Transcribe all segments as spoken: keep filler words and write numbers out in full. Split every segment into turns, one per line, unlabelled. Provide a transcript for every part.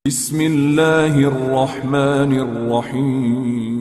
بسم اللہ الرحمن الرحیم۔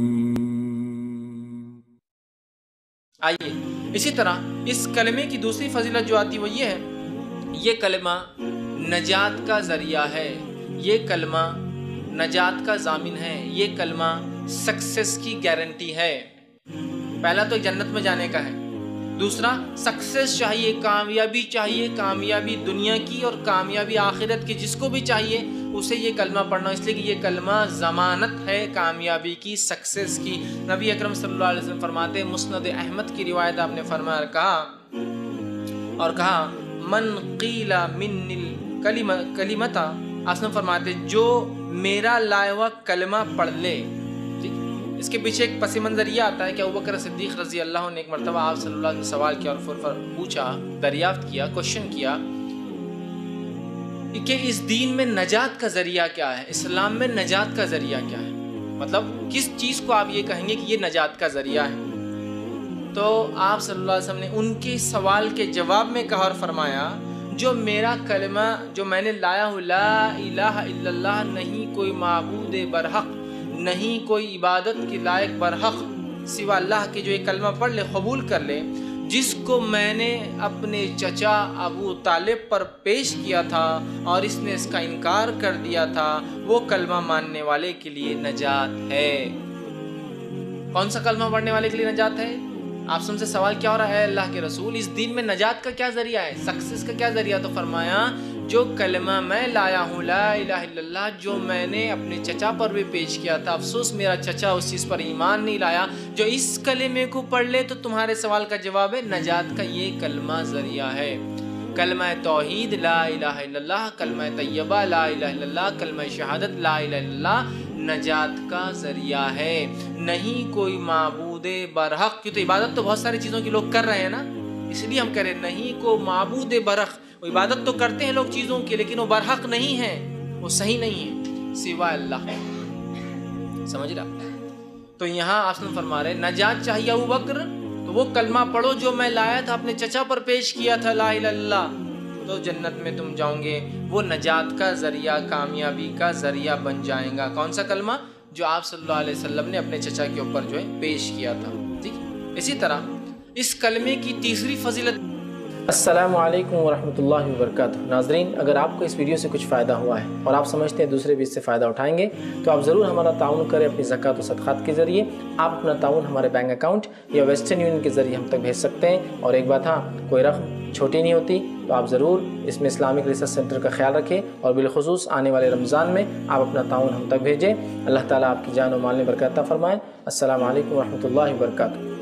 آئیے اسی طرح اس کلمے کی دوسری فضیلت جو آتی وہ یہ ہے، یہ کلمہ نجات کا ذریعہ ہے، یہ کلمہ نجات کا ضامن ہے، یہ کلمہ سکسیس کی گارنٹی ہے۔ پہلا تو جنت میں جانے کا ہے، دوسرا سکسیس چاہیے، کامیابی چاہیے، کامیابی دنیا کی اور کامیابی آخرت کی، جس کو بھی چاہیے اسے یہ کلمہ پڑھنا، اس لیے کہ یہ کلمہ ضمانت ہے کامیابی کی، سکسیس کی۔ نبی اکرم صلی اللہ علیہ وسلم فرماتے ہیں، مسند احمد کی روایت آپ نے فرمایا اور کہا اور کہا من قیل من الکلمۃ، آپ نے فرماتے جو میرا لائے ہوا کلمہ پڑھ لے۔ اس کے پیچھے ایک پس منظر یہ آتا ہے کہ ابوبکر صدیق رضی اللہ عنہ نے ایک مرتبہ آپ صلی اللہ علیہ وسلم سوال کیا اور پوچھا، دریافت کیا، کوشچن کیا کہ اس دین میں نجات کا ذریعہ کیا ہے، اسلام میں نجات کا ذریعہ کیا ہے، مطلب کس چیز کو آپ یہ کہیں گے کہ یہ نجات کا ذریعہ ہے؟ تو آپ صلی اللہ علیہ وسلم نے ان کے سوال کے جواب میں کہا اور فرمایا، جو میرا کلمہ جو میں نے لایا ہوں، لا الہ الا اللہ، نہیں کوئی معبود برحق، نہیں کوئی عبادت کے لائق برحق سوا اللہ کے، جو یہ کلمہ پڑھ لے، قبول کر لے، جس کو میں نے اپنے چچا ابو طالب پر پیش کیا تھا اور اس نے اس کا انکار کر دیا تھا، وہ کلمہ ماننے والے کے لیے نجات ہے۔ کون سا کلمہ پڑھنے والے کے لیے نجات ہے؟ آپ سن سے سوال کیا ہو رہا ہے، اے اللہ کے رسول اس دین میں نجات کا کیا ذریعہ ہے، سکسیس کا کیا ذریعہ؟ تو فرمایا جو کلمہ میں لایا ہوں، لا الہ الا اللہ، جو میں نے اپنے چچا پر بھی پیش کیا تھا، افسوس میرا چچا اس چیز پر ایمان نہیں لایا، جو اس کلمے کو پڑھ لے تو تمہارے سوال کا جواب ہے، نجات کا یہ کلمہ ذریعہ ہے۔ کلمہ توحید لا الہ الا اللہ، کلمہ طیبہ لا الہ الا اللہ، کلمہ شہادت لا الہ الا اللہ نجات کا ذریعہ ہے، نہیں کوئی معبود برحق۔ کیوں تو عبادت تو بہت ساری چیزوں کی لوگ کر رہے ہیں نا، اس لیے ہم کہہ رہے ہیں نہیں کو معبود برحق، وہ عبادت تو کرتے ہیں لوگ چیزوں کی، لیکن وہ برحق نہیں ہے، وہ صحیح نہیں ہے، سوا اللہ۔ سمجھ رہا؟ تو یہاں آپ نے فرما رہے نجات چاہیے ابو بکر تو وہ کلمہ پڑھو جو میں لایا تھا، اپنے چچا پر پیش کیا تھا، لا الہ الا اللہ، تو جنت میں تم جاؤ گے، وہ نجات کا ذریعہ، کامیابی کا ذریعہ بن جائیں گا۔ کون سا کلمہ؟ جو آپ صلی اللہ علیہ وسلم نے اپنے چچا کے اوپر جو ہے پیش کیا تھا۔ ٹھیک، اسی طرح اس کلمے کی تیسری فضیلت۔
السلام علیکم ورحمۃ اللہ وبرکاتہ۔ ناظرین، اگر آپ کو اس ویڈیو سے کچھ فائدہ ہوا ہے اور آپ سمجھتے ہیں دوسرے بھی اس سے فائدہ اٹھائیں گے تو آپ ضرور ہمارا تعاون کریں اپنی زکوٰۃ و صدقات کے ذریعے۔ آپ اپنا تعاون ہمارے بینک اکاؤنٹ یا ویسٹرن یونین کے ذریعے ہم تک بھیج سکتے ہیں۔ اور ایک بات، ہاں، کوئی رقم چھوٹی نہیں ہوتی، تو آپ ضرور اس میں اسلامک ریسرچ سینٹر کا خیال رکھیں، اور بالخصوص آنے والے رمضان میں آپ اپنا تعاون ہم تک بھیجیں۔ اللہ تعالیٰ آپ کی جان و مال میں برکت عطا فرمائے۔ السلام علیکم ورحمۃ اللہ وبرکاتہ۔